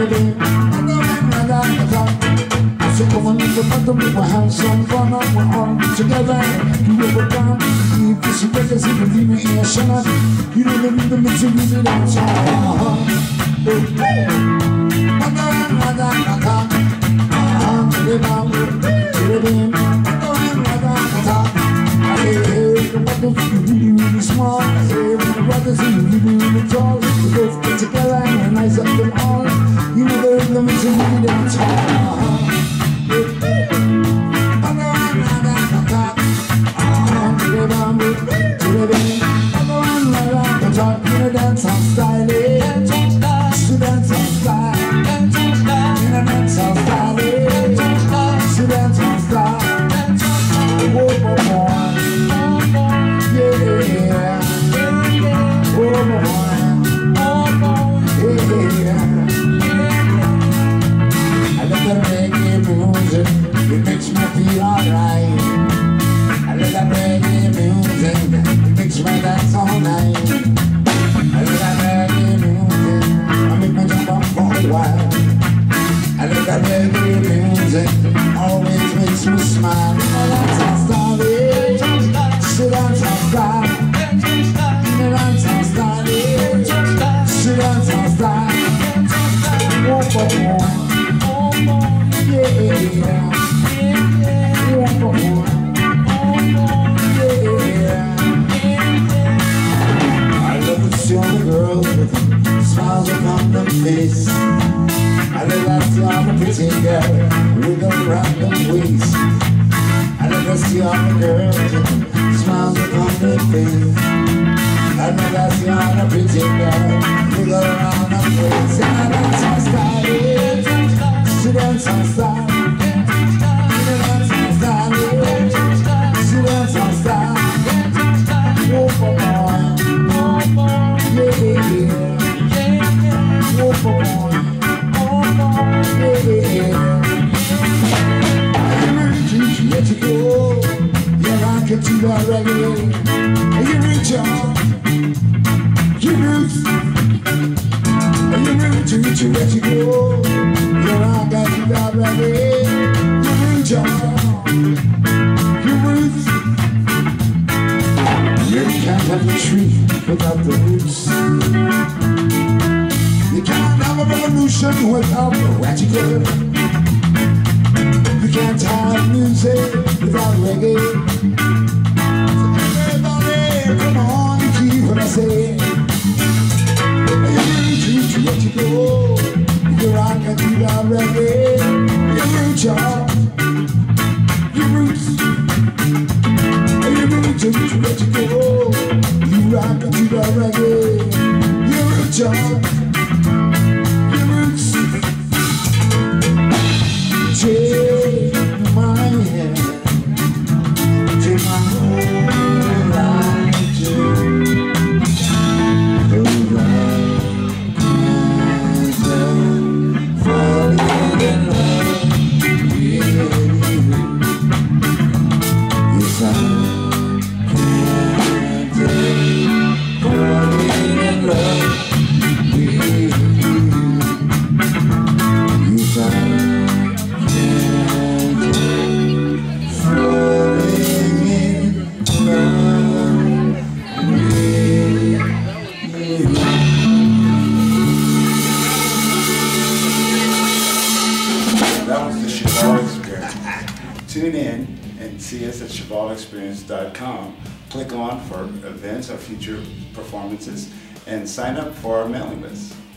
So come on, little brother, we will have some fun and we're all together. You will go down, if this is better, see the dream in your shot. You know the rhythm is a rhythm that's hard. Really small, the brothers really tall. We both get together and rise up them all. You know the rhythm is a rhythm that's hard. Dance on style, dance on style, dance on style, dance on style, dance on style. Oh boy, yeah, oh boy, yeah. I love the reggae music, it makes me feel alright. I love that reggae music, it makes me dance all night. I love that reggae music, I make me jump up for a while. I love that reggae music, always makes me smile. Dance on style, dance on style, dance on style, dance on style. Oh boy, yeah, oh boy, yeah. I love to see all the girls with smiles upon their face. I love to see all the pretty girls with a random waist. I love to see all the girls with smiles upon their face. I love to see all the pretty girls with a random waist. And I dance on style, she dance on style, she dance on style, she dance on style. Oh boy, yeah, oh boy, yeah. Let you go, you're rocking to the reggae. You reach out, you roots. You reach, let you go, you're rocking to the reggae. You reach out, you roots. You can't have a tree without the roots. You can't have a revolution without the ratchet girl. You can't have music without reggae. So everybody, come on, keep what I say. You let you go, you rock and do that reggae. You reach out, you roots. You let you go, you rock and do that reggae. You reach out, you roots. Take my hand, take my whole life too. Falling in love with you. Yes, I can't take falling in love with you. Yes, I That was the Shival Experience. Tune in and see us at shivalexperience.com. Click on for events or future performances and sign up for our mailing list.